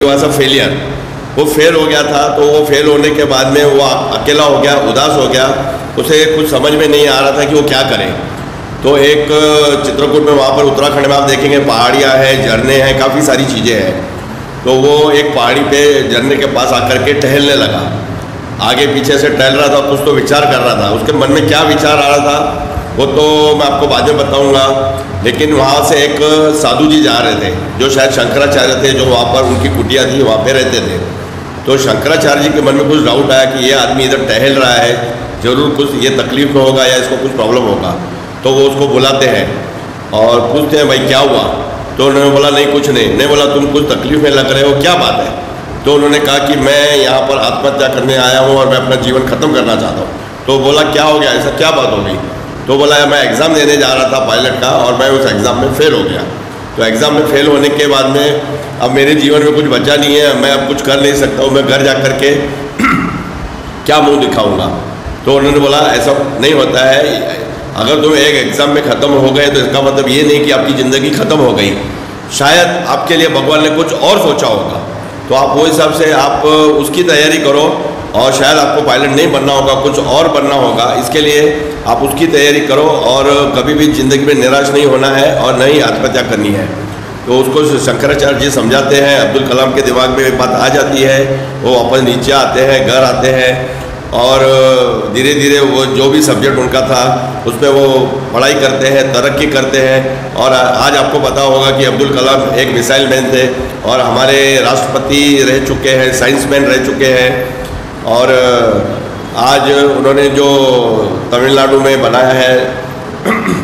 हुआ सब फेलियर, वो फेल हो गया था। तो वो फेल होने के बाद में वो अकेला हो गया, उदास हो गया, उसे कुछ समझ में नहीं आ रहा था कि वो क्या करे। तो एक चित्रकूट में, वहाँ पर उत्तराखंड में आप देखेंगे पहाड़ियाँ हैं, झरने हैं, काफ़ी सारी चीज़ें हैं। तो वो एक पहाड़ी पे झरने के पास आकर के टहलने लगा, आगे पीछे से टहल रहा था, कुछ तो विचार कर रहा था। उसके मन में क्या विचार आ रहा था वो तो मैं आपको बाद में बताऊंगा। लेकिन वहाँ से एक साधु जी जा रहे थे, जो शायद शंकराचार्य थे, जो वहाँ पर उनकी कुटिया थी, वहाँ पे रहते थे। तो शंकराचार्य जी के मन में कुछ डाउट आया कि ये आदमी इधर टहल रहा है, ज़रूर कुछ ये तकलीफ में होगा या इसको कुछ प्रॉब्लम होगा। तो वो उसको बुलाते हैं और पूछते हैं भाई क्या हुआ। तो उन्होंने बोला नहीं कुछ नहीं। नहीं बोला तुम कुछ तकलीफ में लग रहे हो, क्या बात है। तो उन्होंने कहा कि मैं यहाँ पर आत्महत्या करने आया हूँ और मैं अपना जीवन ख़त्म करना चाहता हूँ। तो बोला क्या हो गया, ऐसा क्या बात हो गई। तो बोला मैं एग्ज़ाम देने जा रहा था पायलट का और मैं उस एग्ज़ाम में फ़ेल हो गया। तो एग्ज़ाम में फ़ेल होने के बाद में अब मेरे जीवन में कुछ बचा नहीं है, मैं अब कुछ कर नहीं सकता हूँ, मैं घर जा कर के क्या मुंह दिखाऊंगा। तो उन्होंने बोला ऐसा नहीं होता है, अगर तुम एक एग्ज़ाम में ख़त्म हो गए तो इसका मतलब ये नहीं कि आपकी ज़िंदगी ख़त्म हो गई। शायद आपके लिए भगवान ने कुछ और सोचा होगा। तो आप वो हिसाब से आप उसकी तैयारी करो और शायद आपको पायलट नहीं बनना होगा, कुछ और बनना होगा। इसके लिए आप उसकी तैयारी करो और कभी भी ज़िंदगी में निराश नहीं होना है और न ही आत्महत्या करनी है। तो उसको शंकराचार्य जी समझाते हैं। अब्दुल कलाम के दिमाग में एक बात आ जाती है, वो वापस नीचे आते हैं, घर आते हैं और धीरे धीरे वो जो भी सब्जेक्ट उनका था उस पर वो पढ़ाई करते हैं, तरक्की करते हैं। और आज आपको पता होगा कि अब्दुल कलाम एक मिसाइल मैन थे और हमारे राष्ट्रपति रह चुके हैं, साइंस मैन रह चुके हैं। और आज उन्होंने जो तमिलनाडु में बनाया है,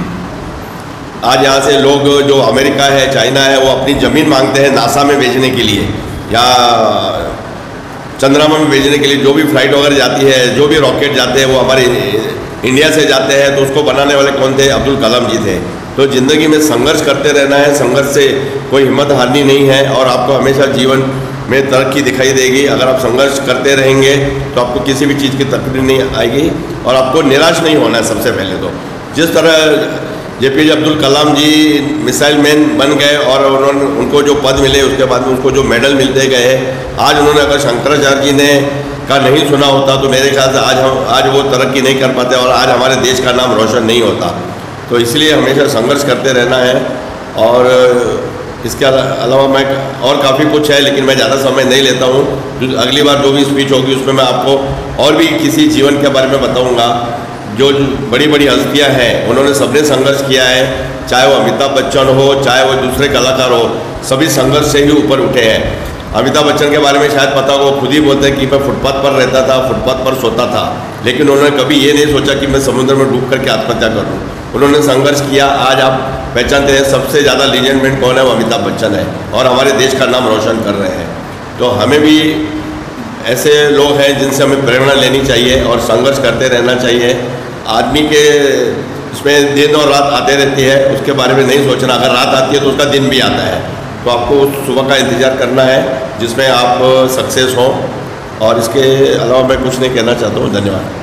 आज यहाँ से लोग जो अमेरिका है, चाइना है, वो अपनी ज़मीन मांगते हैं नासा में भेजने के लिए या चंद्रमा में भेजने के लिए। जो भी फ्लाइट वगैरह जाती है, जो भी रॉकेट जाते हैं, वो हमारे इंडिया से जाते हैं। तो उसको बनाने वाले कौन थे? अब्दुल कलाम जी थे। तो ज़िंदगी में संघर्ष करते रहना है, संघर्ष से कोई हिम्मत हारनी नहीं है और आपको हमेशा जीवन में तरक्की दिखाई देगी। अगर आप संघर्ष करते रहेंगे तो आपको किसी भी चीज़ की तकलीफ नहीं आएगी और आपको निराश नहीं होना है। सबसे पहले तो जिस तरह जेपीजे अब्दुल कलाम जी मिसाइल मैन बन गए और उनको जो पद मिले, उसके बाद में उनको जो मेडल मिलते गए, आज उन्होंने अगर शंकराचार्य जी ने का नहीं सुना होता तो मेरे ख्याल से आज वो तरक्की नहीं कर पाते और आज हमारे देश का नाम रोशन नहीं होता। तो इसलिए हमेशा संघर्ष करते रहना है। और इसके अलावा मैं और काफ़ी कुछ है, लेकिन मैं ज़्यादा समय नहीं लेता हूँ। अगली बार जो भी स्पीच होगी उसमें मैं आपको और भी किसी जीवन के बारे में बताऊँगा। जो बड़ी बड़ी हस्तियाँ हैं उन्होंने सबने संघर्ष किया है, चाहे वो अमिताभ बच्चन हो, चाहे वो दूसरे कलाकार हो, सभी संघर्ष से ही ऊपर उठे हैं। अमिताभ बच्चन के बारे में शायद पता हो, खुद ही बोलते हैं कि मैं फुटपाथ पर रहता था, फुटपाथ पर सोता था, लेकिन उन्होंने कभी ये नहीं सोचा कि मैं समुद्र में डूब करके आत्महत्या करूँ। उन्होंने संघर्ष किया। आज आप पहचानते हैं सबसे ज़्यादा लीजेंड मैन कौन है? वो अमिताभ बच्चन है और हमारे देश का नाम रोशन कर रहे हैं। तो हमें भी ऐसे लोग हैं जिनसे हमें प्रेरणा लेनी चाहिए और संघर्ष करते रहना चाहिए। आदमी के इसमें दिन और रात आते रहती है, उसके बारे में नहीं सोचना। अगर रात आती है तो उसका दिन भी आता है, तो आपको उस सुबह का इंतज़ार करना है जिसमें आप सक्सेस हों। और इसके अलावा मैं कुछ नहीं कहना चाहता हूँ। धन्यवाद।